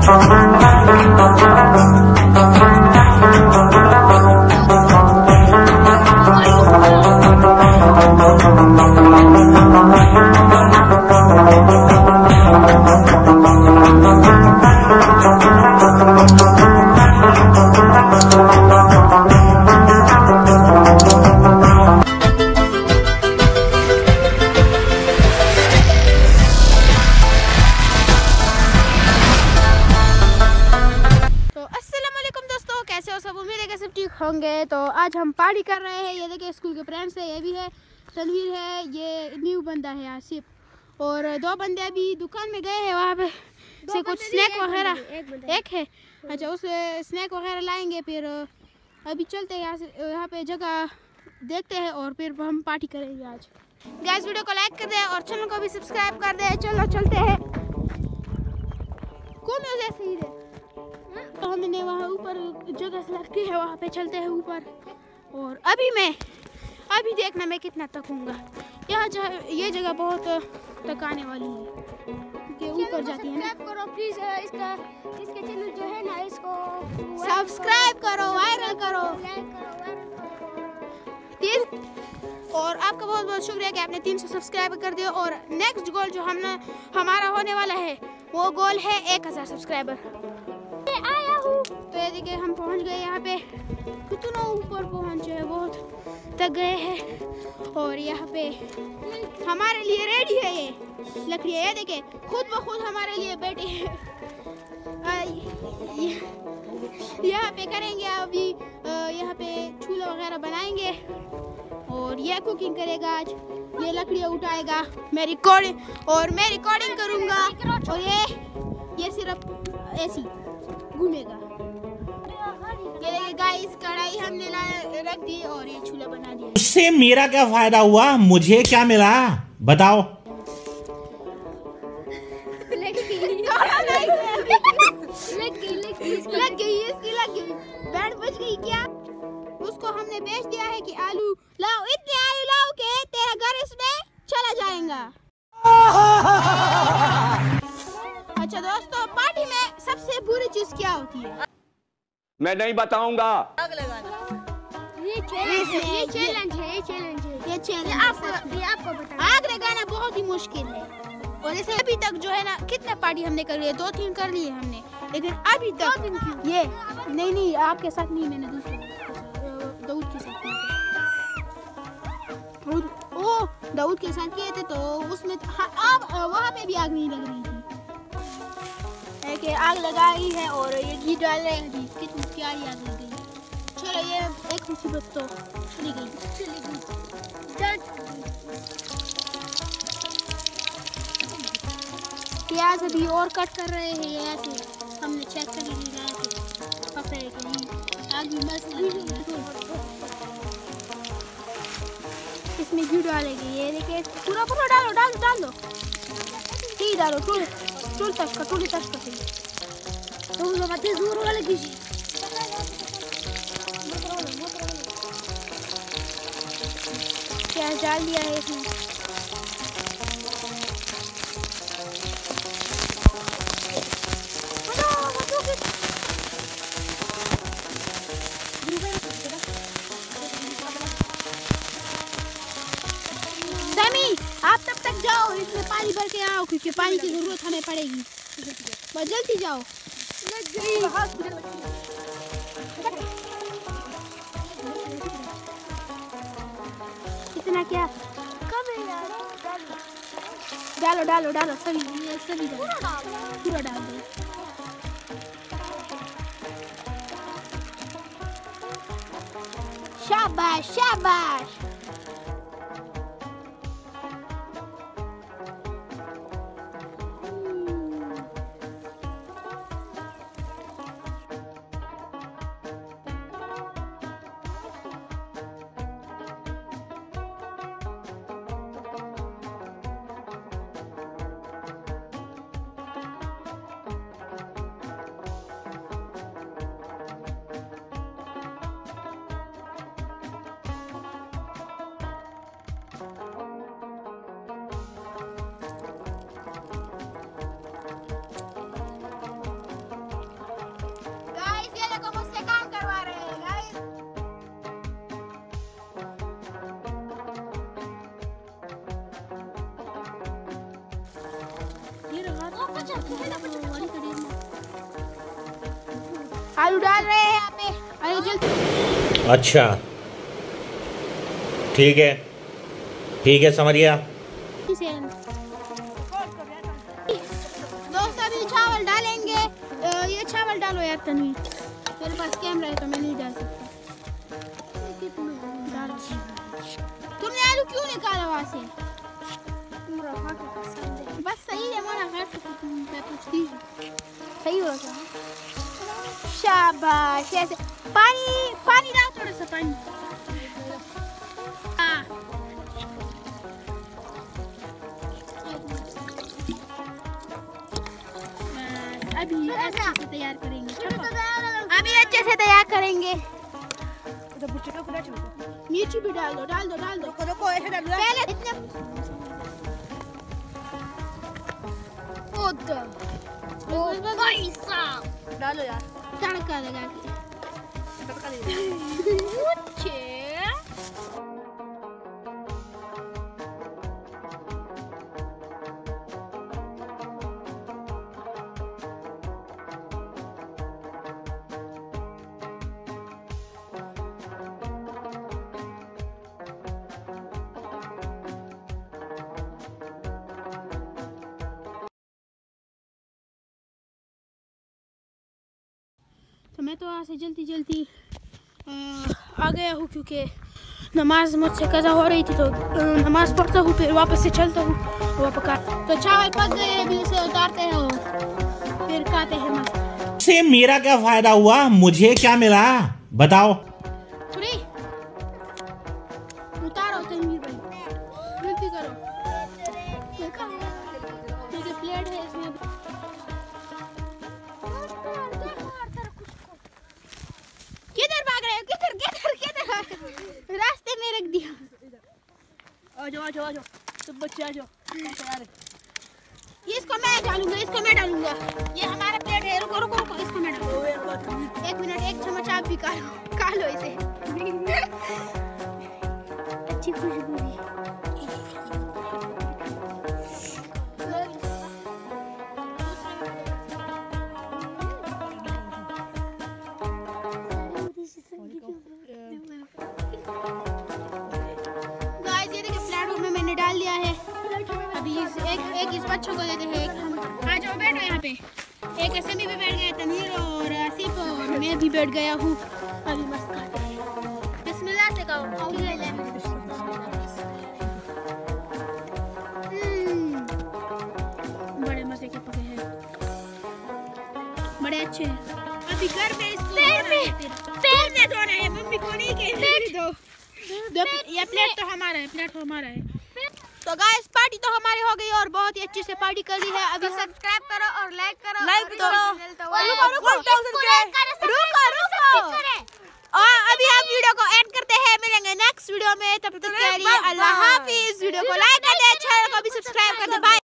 होंगे। तो आज हम पार्टी कर रहे हैं। ये देखिए स्कूल के फ्रेंड्स है, ये भी है, तनवीर है, ये न्यू बंदा है आसिफ, और दो बंदे अभी दुकान में गए हैं, वहाँ पे से कुछ स्नैक वगैरह एक है। अच्छा, उस स्नैक वगैरह लाएंगे, फिर अभी चलते हैं यहाँ से, यहाँ पे जगह देखते हैं और फिर हम पार्टी करेंगे आज। गाइस वीडियो को लाइक कर दें और चैनल को भी सब्सक्राइब कर दें। चलो चलते हैं। कौन है तो हमने वहाँ ऊपर जगह सेलेक्ट की है, वहाँ पे चलते हैं ऊपर। और अभी देखना मैं कितना थकूंगा। यहाँ ये जगह बहुत थकाने वाली है कि ऊपर जाती है। सब्सक्राइब करो प्लीज, इसके चैनल जो है ना, इसको सब्सक्राइब करो, वायरल करो, और आपका बहुत बहुत शुक्रिया कि आपने 300 सब्सक्राइब कर दिया। और नेक्स्ट गोल जो हमारा होने वाला है, वो गोल है 1000 सब्सक्राइबर। आया हूँ तो ये देखिए हम पहुँच गए यहाँ पे। कितना ऊपर पहुँचे हैं, बहुत थक गए हैं। और यहाँ पे हमारे लिए रेडी है ये लकड़ियाँ, ये देखिए खुद ब खुद हमारे लिए बैठे हैं। यहाँ पे करेंगे अभी, यहाँ पे चूल्हा वगैरह बनाएंगे और ये कुकिंग करेगा आज। ये लकड़ियाँ उठाएगा, मैं रिकॉर्डिंग करूँगा, और ये सिर्फ ऐसी घूमेगा। ये गाइस कढ़ाई हमने रख दी और ये चूल्हा बना दिया। उससे मेरा क्या फायदा हुआ, मुझे क्या मिला बताओ। लग गई बैंड बज गई क्या? उसको हमने बेच दिया है कि आलू लाओ, इतने आलू लाओ के तेरा घर इसमें चला जाएगा। अच्छा दोस्तों, पार्टी में सबसे बुरी चीज क्या होती है? मैं नहीं बताऊंगा। आग लगाना। ये चैलेंज है। आपको बताना। आग लगाना बहुत ही मुश्किल है, और जैसे अभी तक जो है ना, कितने पार्टी हमने कर लिए, 2-3 कर लिए हमने, लेकिन अभी तक ये नहीं आपके साथ नहीं, मैंने दूसरे दाऊद के साथ दाऊद के साथ किए थे, तो उसमें वहाँ पे भी आग नहीं लग रही थी। कि आग लगाई है और ये घी डाल रहे हैं, कितनी प्यारी आग लग गई। चलो, ये एक मुसीबत तो चली गई। प्याज अभी और कट कर रहे हैं, ऐसे हमने चेक कर लिया पकड़े कि नहीं, आग भी मस्त लगी। इसमें घी डालेंगे, ये देखिए पूरा डाल दो, ठीक डालो, टूल तक का तो मत जोर वाले किसी प्याज डाल दिया है इसमें। समी, आप तब तक जाओ, इसमें पानी भर के आओ, क्योंकि पानी की जरूरत हमें पड़ेगी। बस जल्दी जाओ। इतना क्या कम है यार? डालो सभी पूरा डाल दो। शाबाश। आलू डाल रहे हैं यहाँ पे। अरे जल्दी। अच्छा ठीक है समझ गया। दोस्त अभी चावल डालेंगे। ये चावल डालो यार तन्वी, मेरे पास कैमरा है तो मैं नहीं डाल सकता। तुमने आलू क्यों निकाला वहाँ से? बस सही है मोरा हाथ तो मैं पूछती हूँ सही हो गया। शाबाश। ऐसे पानी डाल, थोड़ा सा पानी। अभी अच्छे से तैयार करेंगे। मिर्ची भी डाल दो। पहले इतने डालो यार, तड़का लगा के। तो मैं तो यहाँ से जल्दी आ गया हूँ क्योंकि नमाज मुझसे कज़ा हो रही थी, तो नमाज पढ़ता हूँ फिर वापस से चलता हूँ वो पका। तो चावल पक गए, अभी उसे उतारते हैं और फिर खाते हैं मस्त। से मेरा क्या फायदा हुआ, मुझे क्या मिला बताओ। उतारो तनवीर भाई, जल्दी करो। प्लेट है इसमें। किधर भाग रहे हो? किधर रास्ते में रख दिया। आ जाओ सब बच्चे आ जाओ। इसको मैं डालूंगा। ये हमारा प्लेट है। रुको इसको मैं डालूंगा। एक मिनट, एक चम्मच आप भी खा लो इसे। अच्छी खुशबू है। मैंने डाल दिया है। अभी एक इस बच्चों को देते हैं। आ जाओ बैठो यहाँ पे। एक असमी भी बैठ गया, तनवीर और आसिफ और मैं भी बैठ गया हूँ। अभी मस्त खाते हैं। बिस्मिल्लाह से खाओ। बड़े मजे के पके हैं, बड़े अच्छे हैं। अभी घर पे इसको धोना है। मम्मी को नहीं कहने दो। ये प्लेट तो हमारा है। तो गाइस पार्टी तो हमारी हो गई और बहुत ही अच्छे से पार्टी कर दी है। अभी सब्सक्राइब करो और लाइक करो। और अभी हम वीडियो को एंड करते हैं। मिलेंगे नेक्स्ट वीडियो में, तब तक के लिए अल्लाह हाफिज। वीडियो को लाइक कर दे, चैनल को भी सब्सक्राइब कर दे। बाय।